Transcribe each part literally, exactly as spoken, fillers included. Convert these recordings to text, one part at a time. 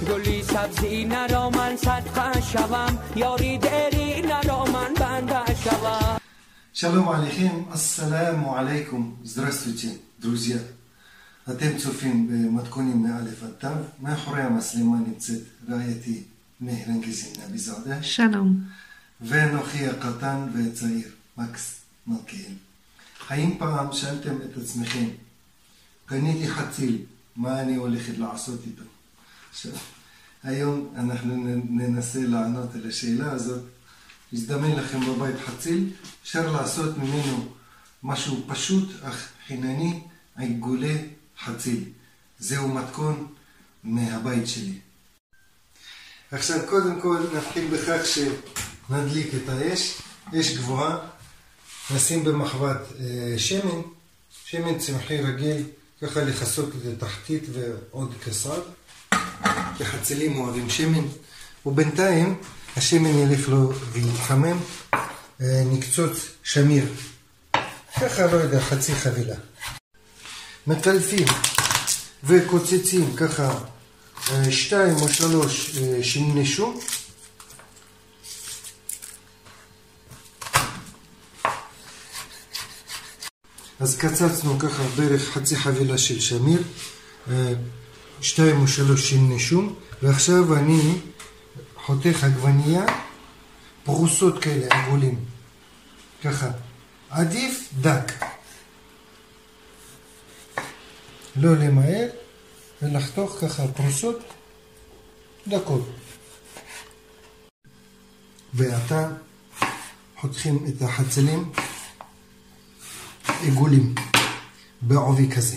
گلی سبزی نرا من صدقه شوم یاری دری نرا من بنده شوم. Шалом алейхим, ассаламу алейкум. Здравствуйте, друзья. אתם צופים במתכונים מאלף עד תו, מאחורי המצלמה נמצאת רעייתי מהרנגזינה בזעדה. שלום. ואנוכי הקטן והצעיר, מקס מלכיאל. האם פעם שאלתם את עצמכם, קניתי חציל, מה אני הולכת לעשות איתו? עכשיו, היום אנחנו ננסה לענות על השאלה הזאת. הזדמן לכם בבית חציל, אפשר לעשות ממנו משהו פשוט אך חינני, עיגולי חציל. זהו מתכון מהבית שלי. עכשיו קודם כל נתחיל בכך שנדליק את האש, אש גבוהה, נשים במחבת אה, שמן, שמן צמחי רגיל, ככה לחסות את התחתית ועוד כסר, כי חצילים אוהבים שמן, ובינתיים השמן ילך לו ויתחמם, אה, נקצוץ שמיר, ככה לא יודע, חצי חבילה. מקלפים וקוצצים ככה שתיים או שלוש שני שום, אז קצצנו ככה בערך חצי חבילה של שמיר, שתיים או שלוש שני שום, ועכשיו אני חותך עגבנייה, פרוסות כאלה עגולים, ככה, עדיף דק. לא למהר ולחתוך ככה פרוסות דקות. ועתה חותכים את החצילים עיגולים בעובי כזה.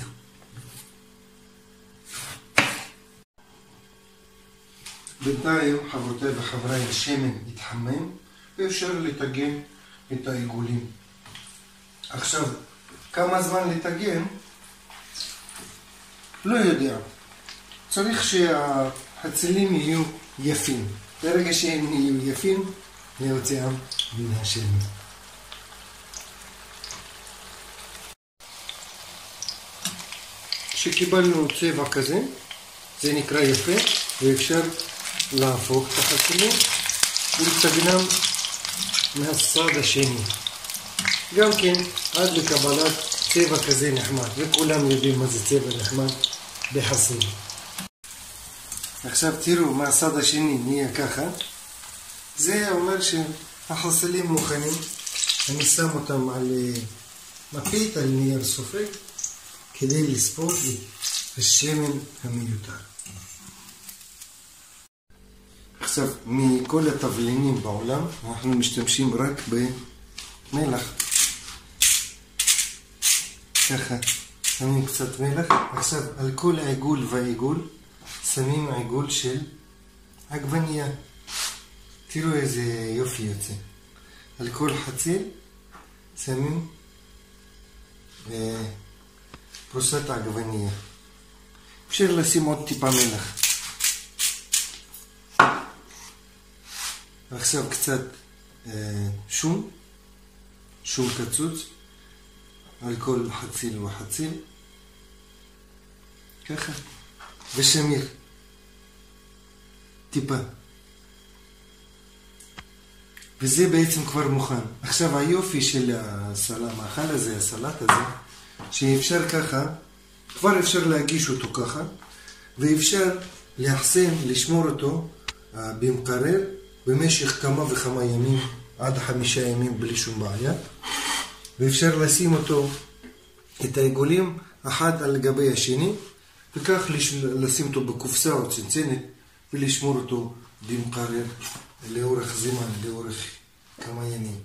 בינתיים חברותיי וחבריי השמן יתחמם ואפשר לטגן את העיגולים. עכשיו כמה זמן לטגן? לא יודע. צריך שהחצילים יהיו יפים. ברגע שהם יהיו יפים, להוציאם מן השמן. כשקיבלנו צבע כזה, זה נקרא יפה, ואפשר להפוך את החצילים ולטגנם מהצד השני. גם כן, עד לקבלת צבע כזה נחמד, וכולם יודעים מה זה צבע נחמד בחציל. עכשיו תראו מהצד השני נהיה ככה. זה אומר שהחצילים מוכנים. אני שם אותם על מפית, על נייר סופג, כדי לספוג את השמן המיותר. עכשיו מכל התבלינים בעולם אנחנו משתמשים רק במלח. ככה, שמים קצת מלח. עכשיו על כל עיגול ועיגול שמים עיגול של עגבנייה. תראו איזה יופי יוצא. על כל חציל שמים אה, פרוסת עגבנייה. אפשר לשים עוד טיפה מלח. עכשיו קצת אה, שום, שום קצוץ. על כל חציל וחציל, ככה, ושמיר, טיפה. וזה בעצם כבר מוכן. עכשיו היופי של המאכל הזה, הסלט הזה, שאפשר ככה, כבר אפשר להגיש אותו ככה, ואפשר לאחסן, לשמור אותו במקרר, במשך כמה וכמה ימים, עד חמישה ימים בלי שום בעיה. ואפשר לשים אותו, את העיגולים, אחד על גבי השני, וכך לשים אותו בקופסה או צנצנת, ולשמור אותו במקרר לאורך זמן, לאורך כמה ימים.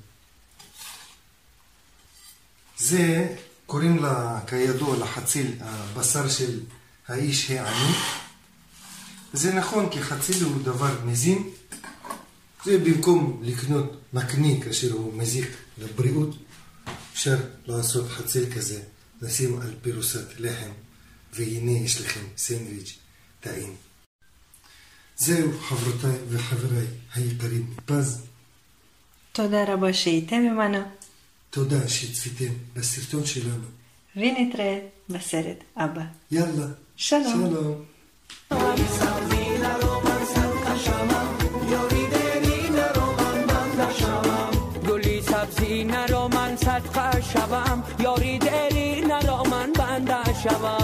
זה קוראים לה, כידוע, לחציל, הבשר של האיש העני. זה נכון, כי חציל הוא דבר מזין. זה במקום לקנות מקני כאשר הוא מזיק לבריאות, אפשר לעשות חציל כזה, לשים על פירוסת לחם, והנה יש לכם סנדוויץ' טעים. זהו חברותיי וחבריי היקרים מפז. תודה רבה שהייתם עמנו. תודה שצפיתם בסרטון שלנו. ונתראה בסרט הבא. יאללה. שלום. שלום. سبزی نرا من صدقه شوم یاری دلی نرا من بنده شوم